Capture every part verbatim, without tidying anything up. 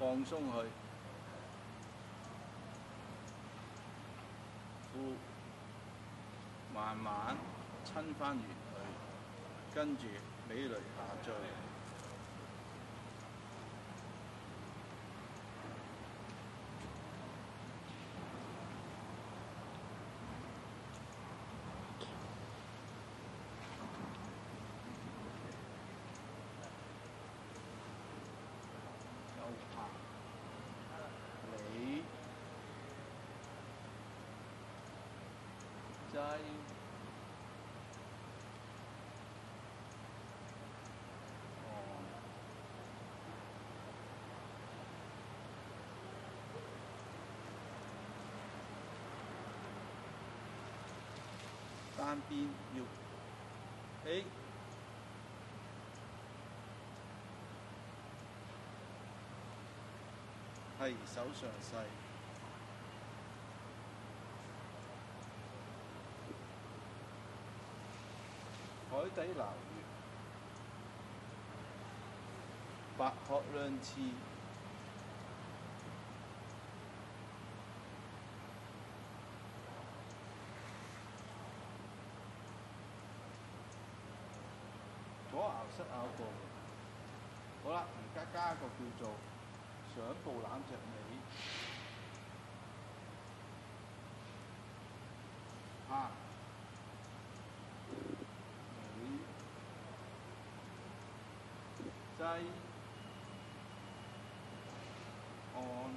放鬆佢，呼，慢慢親翻完佢，跟住尾閭下墜。你擠按單邊要起，係手上勢。海底撈月，白鶴亮翅，左牛膝咬步。好啦，而家加一個叫做上步攬隻尾，下尾擠按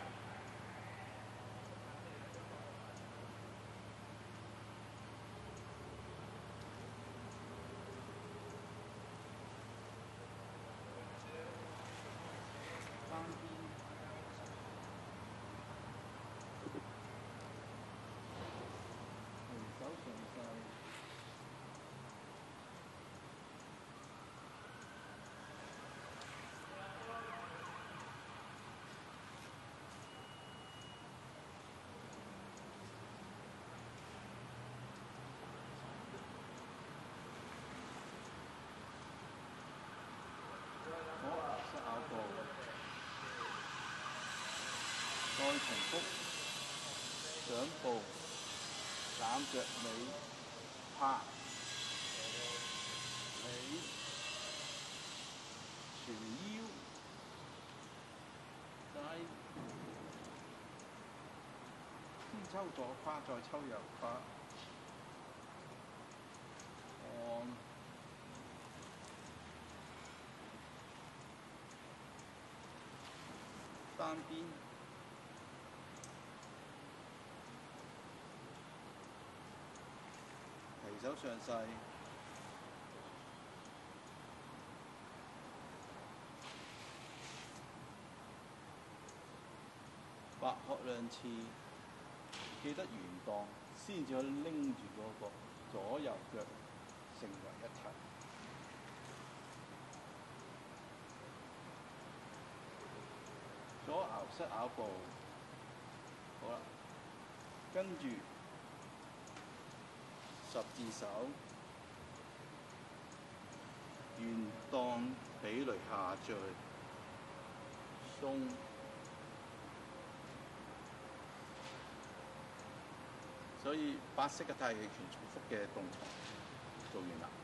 單邊手上勢。左牛膝咬步，再重複上步攬着尾，拍尾旋腰擠，先抽左胯，再抽右胯，按單邊提手上勢，白鶴亮翅，記得原檔先至可以拎住嗰個左右腳成為一體。左牛膝咬步，好啦，跟住十字手，原檔比雷下墜，鬆，所以八式嘅太極拳重複嘅動作做完啦。